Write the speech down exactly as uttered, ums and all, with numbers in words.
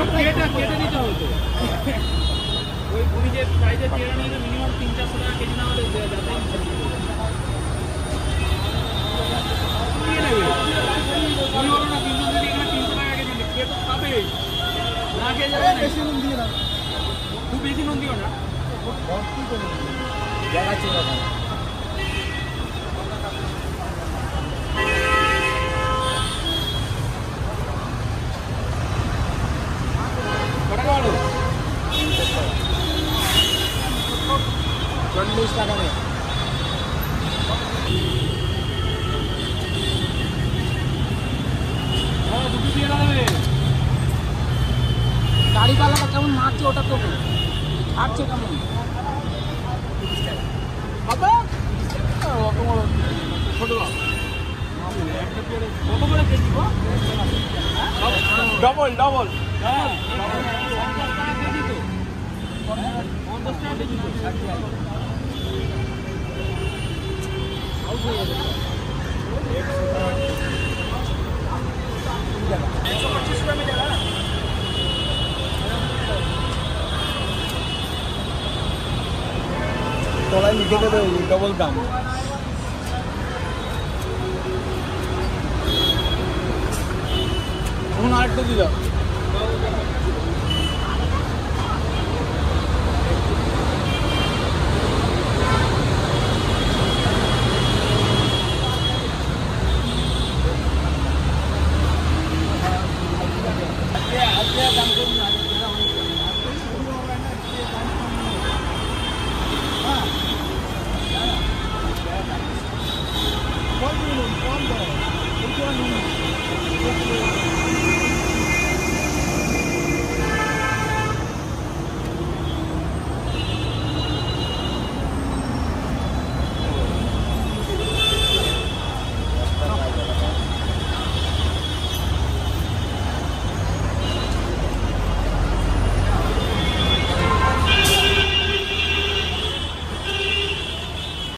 কেটে কেটে দিতে হতো ওই উনি যে সাইজের চেরা নিয়ে মিনিমাম তিন চারশো টাকা কেজি না হলে যাতে নিয়ে নেবে উনি বলো না তিনশো যদি এখানে তিনশো টাকা কেজি কে তো খাবে না খেয়ে যাবে বেশি নুন দিয়ে না খুব বেশি নুন দিও না জায়গা ছিল चल्लिस टाका में गाड़ी वाला का केमन मारছে ওটা তো ছাড়ছে কেমন বাবা অত বড় ছোট কত করে কেজি গো ডবল ডবল হ্যাঁ পঞ্চাশ টাকা কেজি তো পঞ্চাশ টাকা কেজি তো একশো পঁচিশ रुपये में देगा थोड़ा लिखे थे डबल दाम हूँ आठ तो दिया कौन कौन